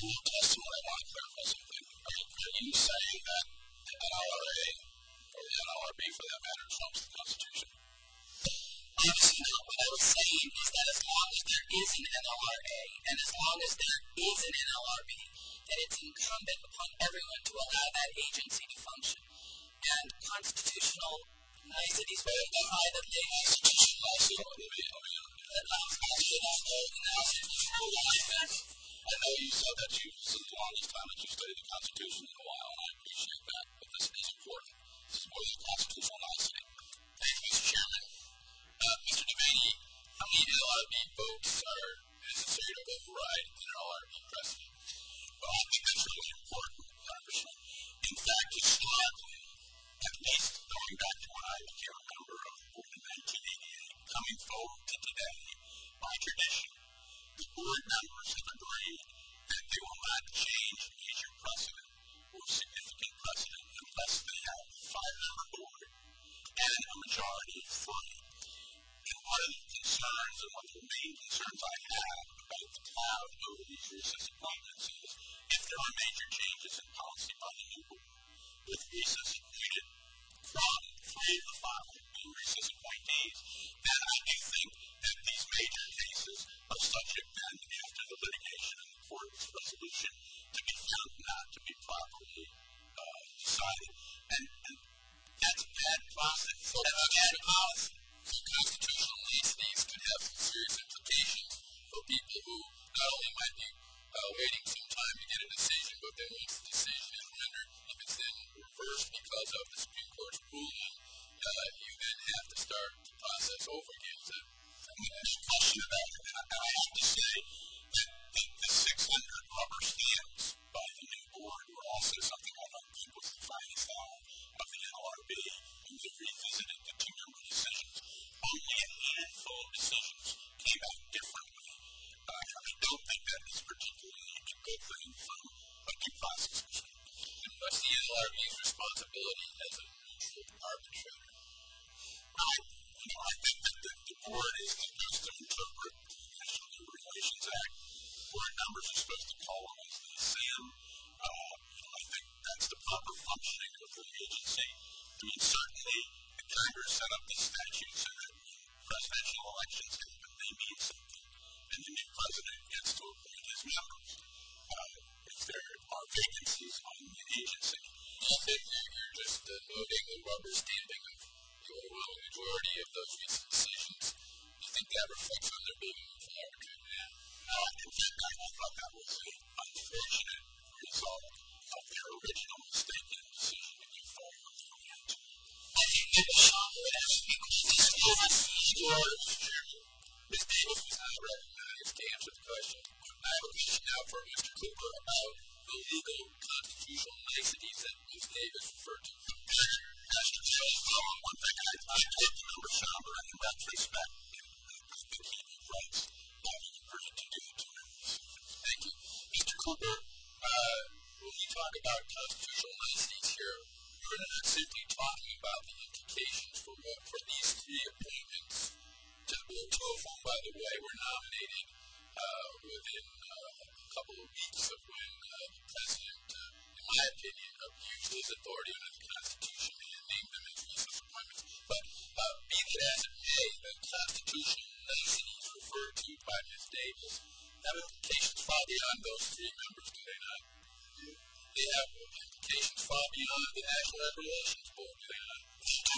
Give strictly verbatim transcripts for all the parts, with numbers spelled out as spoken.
from your testimony, I want to clarify something. Are you, are you saying that the N L R A, or the N L R B for that matter, trumps the Constitution? Obviously not. What I was saying is that as long as there is an N L R A, and as long as there is an N L R B, then it's incumbent upon everyone to allow that agency to function. And constitutional niceties will imply that the constitutional niceties allows constitutional niceties. I know you said that you, this is the longest time that you've studied the Constitution in a while, and I appreciate that, but this is important. This is more than a constitutional nicety. Thank you, Mister Chairman. Uh, Mister Devaney, how many N L R B votes are necessary to override an N L R B precedent? Well, I think that's really important, Congressman. In fact, historically, at least going back to when I became a member of the board in nineteen eighty-eight, coming forward to today, by tradition, the board members have agreed that they will not change major precedent or significant precedent unless they have a five-member board and a majority of three. And one of the concerns, and one of the main concerns I have about the cloud over these recess appointments is if there are major changes in policy by the new board, with recess appointed from three of the five being recess appointees, then I do think that these major cases are subject then after the litigation and the court's resolution to be found not to be properly uh, decided. And, and that's bad process. So that's bad policy. So constitutional niceties could have some serious implications for people who not only might be uh, waiting some time to get a decision, but then once the decision is rendered, if it's then reversed because of the Supreme Court's ruling, uh, you then have to start the process over again. Is that there's a question about it, and I have to say that the, the six hundred rubber stamps by the new board were also something I don't think was the finest hour of the N L R B when they revisited the two-member decisions. Only a handful of decisions came out differently. Uh, I don't think that is particularly a good thing from a due process perspective. And what's the N L R B's responsibility as a neutral arbitrator? I, you know, I think that the, the board is supposed to interpret the National Labor Relations Act. Board members are supposed to call them as they see them. Uh, you know, I think that's the proper functioning of the agency. I mean, certainly, the Congress set up the statute so that when presidential elections happen, they mean something, and the new president gets to appoint his members. Uh, if there are vacancies on the agency, I think you're just uh, noting the rubber stamping of the overwhelming majority of those recent decisions. Do you think that reflects on their being a neutral arbitrator? Yeah. No, in fact, I thought that was an unfortunate result of their original mistaken decision to go forward with the answer. I think maybe Sean would ask me questions. George, Chairman, Miz Davis was not recognized to answer the question. I have a question now for Mister Cooper about the legal constitutional niceties that Miz Davis referred to. Pastor Jay, one thing I, I told the member Somber in retrospect, I think he regrets having agreed to do the two members. Thank you. Mister Cooper, uh, when we talk about constitutional niceties here, we're not simply talking about the implications for what, for these three appointments. Two of whom, by the way, were nominated uh, within uh, a couple of weeks of when uh, the president, uh, in my opinion, abused his authority under the Constitution and named them as recess appointments. But uh, be that as it may, the constitutional niceties referred to by Miz Davis have implications far beyond those three members, do they not? They have implications far beyond the National Labor Relations Board, do they not?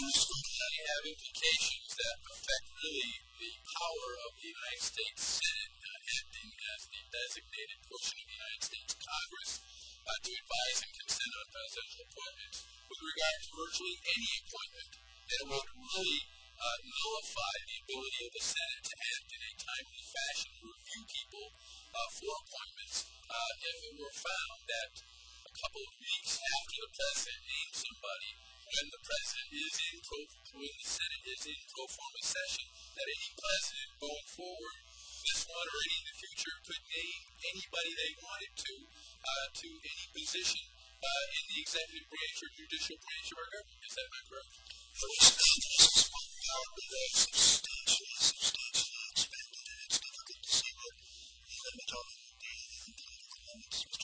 They have implications that affect really the power of the United States Senate uh, acting as the designated portion of the United States Congress uh, to advise and consent on presidential appointments with regard to virtually any appointment. And it would really uh, nullify the ability of the Senate to act in a timely fashion to review people uh, for appointments uh, if it were found that a couple of weeks after the president named somebody, when the president is in pro, when the Senate is in pro forma session, that any president going forward, this one or any in the future, could name anybody they wanted to uh, to any position uh, in the executive branch or judicial branch of our government. Is that not correct? So this is one power that is substantially, substantially expanded, and it's difficult to see what the limit on the political limits.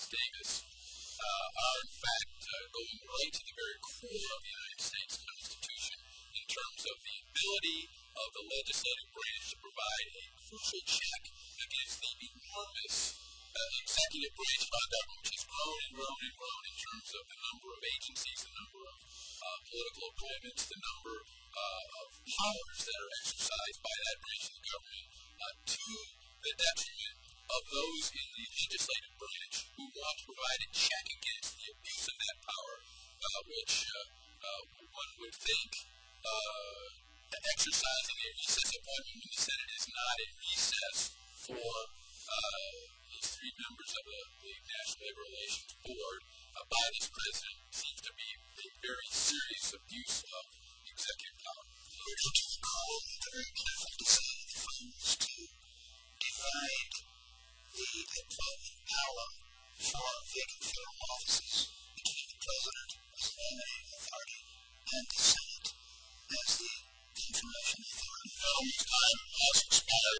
Davis, uh, are in fact uh, going right to the very core of the United States Constitution in terms of the ability of the legislative branch to provide a crucial check against the enormous uh, executive branch of our government, which has grown and grown and grown in terms of the number of agencies, the number of uh, political appointments, the number uh, of powers that are exercised by that branch of the government, uh, to the detriment of those in the legislative branch who want to provide a check against the abuse of that power, uh, which uh, uh, one would think uh, exercising a recess appointment when the Senate is not in recess for uh, these three members of the, the National Labor Relations Board uh, by this president seems to be a very serious abuse of executive power. Would you recall the very careful design of the funds to divide the appointment power for vacant federal offices between the president as the nominating authority and the Senate as the confirmation authority? No, time has expired.